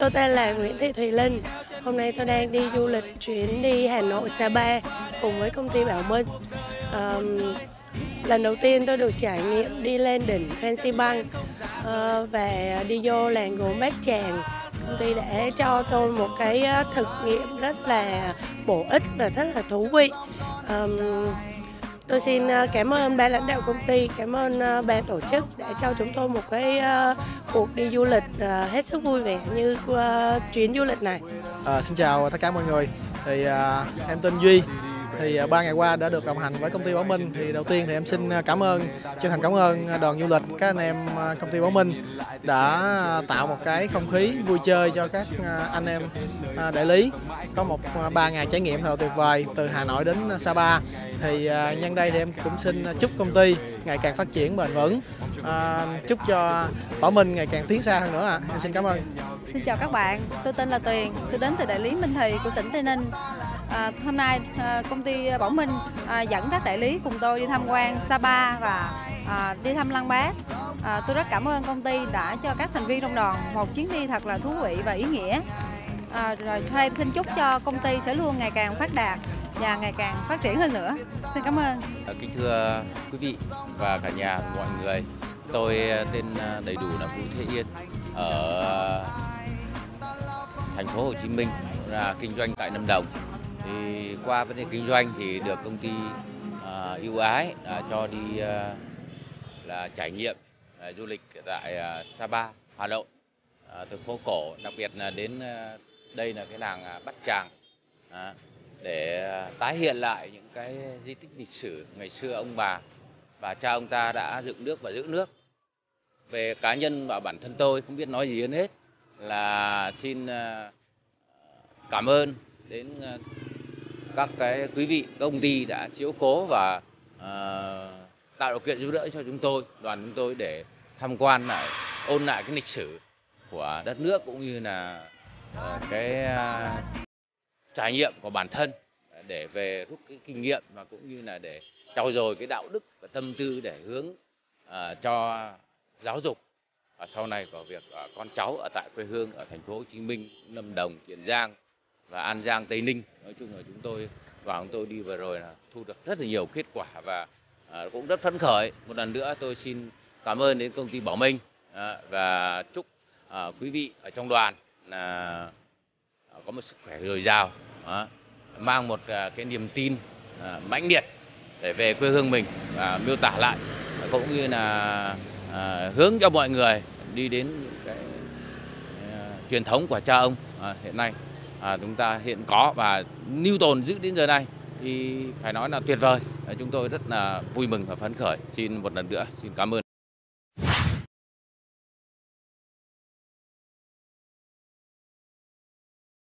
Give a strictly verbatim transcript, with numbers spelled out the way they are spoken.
Tôi tên là Nguyễn Thị Thùy Linh. Hôm nay tôi đang đi du lịch chuyến đi Hà Nội Sapa cùng với công ty Bảo Minh. Um, lần đầu tiên tôi được trải nghiệm đi lên đỉnh Phan Xi Păng uh, và đi vô làng gốm Bát Tràng. Công ty đã cho tôi một cái thực nghiệm rất là bổ ích và rất là thú vị. Um, Tôi xin cảm ơn ban lãnh đạo công ty, cảm ơn ban tổ chức đã cho chúng tôi một cái uh, cuộc đi du lịch uh, hết sức vui vẻ như uh, chuyến du lịch này. À, xin chào tất cả mọi người. Thì uh, em tên Duy. Thì uh, ba ngày qua đã được đồng hành với công ty Bảo Minh. Thì đầu tiên thì em xin cảm ơn, chân thành cảm ơn đoàn du lịch, các anh em công ty Bảo Minh đã tạo một cái không khí vui chơi cho các anh em đại lý. Có một ba ngày trải nghiệm thật tuyệt vời từ Hà Nội đến Sapa. Thì uh, nhân đây thì em cũng xin chúc công ty ngày càng phát triển bền vững, uh, chúc cho Bảo Minh ngày càng tiến xa hơn nữa. À. Em xin cảm ơn. Xin chào các bạn, tôi tên là Tuyền, tôi đến từ đại lý Minh Thì của tỉnh Tây Ninh. À, hôm nay à, công ty Bảo Minh à, dẫn các đại lý cùng tôi đi tham quan Sapa và à, đi thăm Lăng Bác. À, tôi rất cảm ơn công ty đã cho các thành viên trong đoàn một chuyến đi thật là thú vị và ý nghĩa. À, rồi thay xin chúc cho công ty sẽ luôn ngày càng phát đạt và ngày càng phát triển hơn nữa. Xin cảm ơn. Kính thưa quý vị và cả nhà mọi người, tôi tên đầy đủ là Vũ Thế Yên, ở thành phố Hồ Chí Minh, là kinh doanh tại Lâm Đồng. Thì qua vấn đề kinh doanh thì được công ty uh, ưu ái đã cho đi uh, là trải nghiệm uh, du lịch tại uh, Sapa, Hà Nội, uh, từ phố cổ, đặc biệt là đến uh, đây là cái làng uh, Bát Tràng, uh, để uh, tái hiện lại những cái di tích lịch sử ngày xưa ông bà và cha ông ta đã dựng nước và giữ nước. Về cá nhân và bản thân tôi không biết nói gì hơn hết là xin uh, cảm ơn đến uh, các cái quý vị, các công ty đã chiếu cố và uh, tạo điều kiện giúp đỡ cho chúng tôi, đoàn chúng tôi để tham quan lại, ôn lại cái lịch sử của đất nước cũng như là uh, cái uh, trải nghiệm của bản thân để về rút cái kinh nghiệm và cũng như là để trau dồi cái đạo đức và tâm tư để hướng uh, cho giáo dục và sau này có việc uh, con cháu ở tại quê hương ở thành phố Hồ Chí Minh, Lâm Đồng, Tiền Giang và An Giang, Tây Ninh. Nói chung là chúng tôi và chúng tôi đi vừa rồi là thu được rất là nhiều kết quả và uh, cũng rất phấn khởi. Một lần nữa tôi xin cảm ơn đến công ty Bảo Minh uh, và chúc uh, quý vị ở trong đoàn là uh, có một sức khỏe dồi dào, uh, mang một uh, cái niềm tin uh, mãnh liệt để về quê hương mình và miêu tả lại uh, cũng như là uh, hướng cho mọi người đi đến những cái uh, truyền thống của cha ông uh, hiện nay À, chúng ta hiện có và lưu tồn giữ đến giờ này thì phải nói là tuyệt vời. Chúng tôi rất là vui mừng và phấn khởi. Xin một lần nữa xin cảm ơn.